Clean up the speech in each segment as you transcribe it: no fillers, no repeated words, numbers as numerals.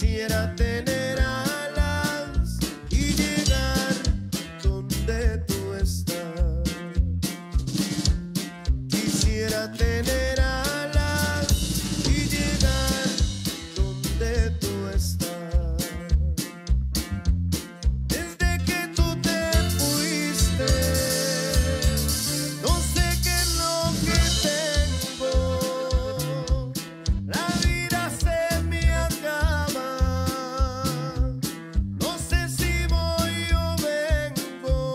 Quisiera tener alas y llegar donde tú estás. Quisiera tener alas y llegar donde tú estás. Desde que tú te fuiste, no sé qué es lo que tengo. La vida se me acaba. No sé si voy o vengo.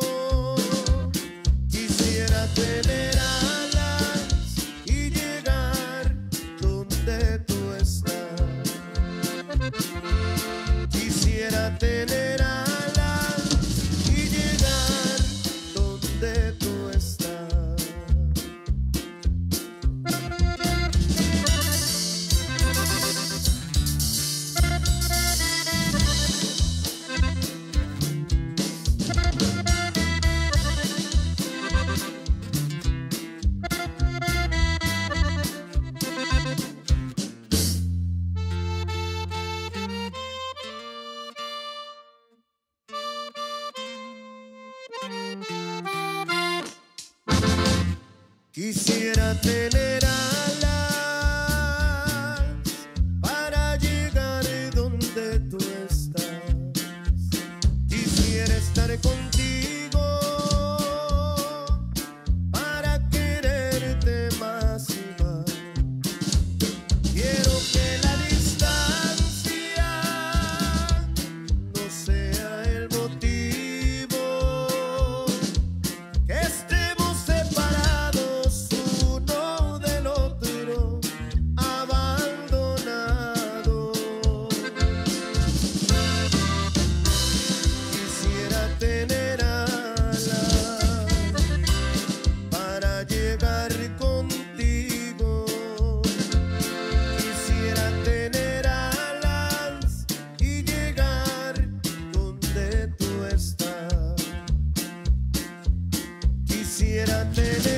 Quisiera tener alas y llegar donde tú estás. Quisiera tener alas y llegar donde tú estás. Quisiera tener alas para llegar donde tú estás. Quisiera estar contigo para quererte más y más. Quiero que la distancia no sea el motivo que estemos separados uno del otro, abandonados. Quisiera tener alas para llegar contigo. Quisiera tener alas y llegar donde tú estás. Quisiera tener